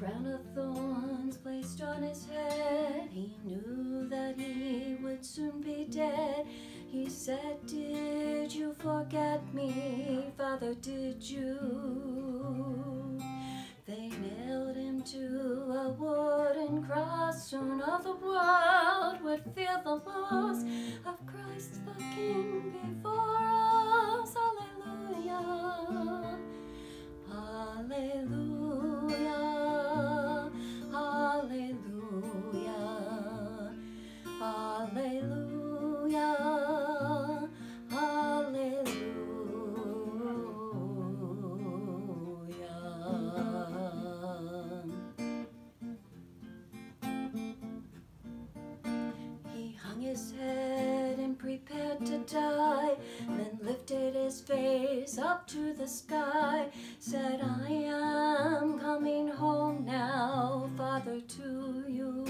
crown of thorns placed on his head, he knew that he would soon be dead. He said, "Did you forget me, Father, did you?" They nailed him to a wooden cross. Soon all the world would feel the loss of Christ the King before us. Hallelujah, hallelujah, hallelujah, hallelujah, hallelujah. He hung his head and prepared to die, then lifted his face up to the sky, said, "I am coming home now, Father, to you."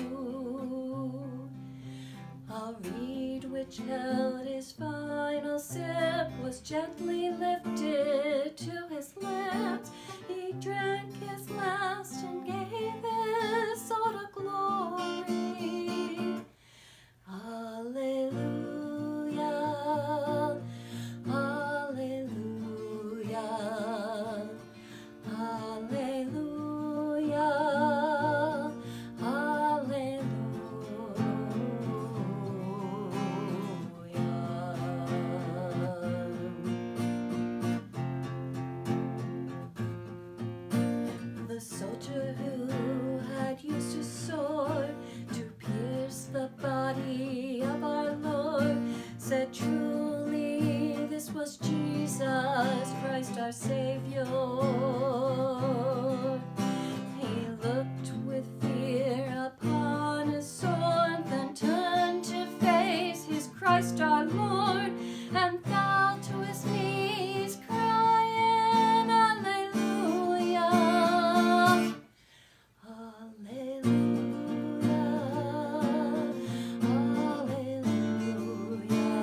A reed which held his final sip was gently lifted to his lips. He drank his last and gave his soul to glory. Hallelujah, hallelujah, hallelujah, hallelujah. The soldier who had used his sword to pierce the body of our Lord said, "Truly this was Jesus Christ our Savior." He looked with fear upon his sword, then turned to face his Christ our Lord, and fell to his knees crying, "Hallelujah, hallelujah, hallelujah,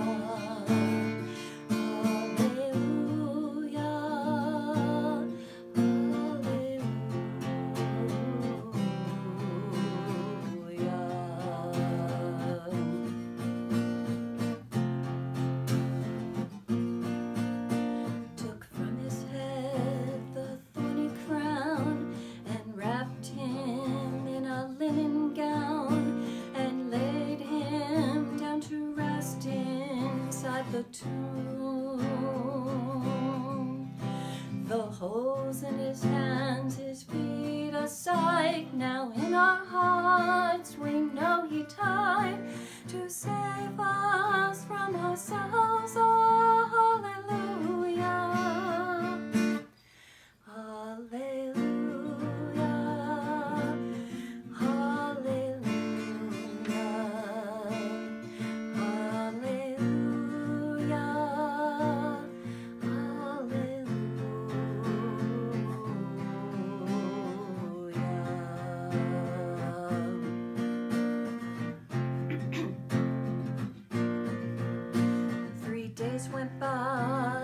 Took from his head the thorny crown and wrapped him in a linen gown and laid him down to rest inside the tomb. The holes in his hands, his feet a sight. Now in our hearts we know he died to save us from ourselves. Oh, hallelujah, hallelujah, hallelujah, hallelujah, hallelujah. 3 days went by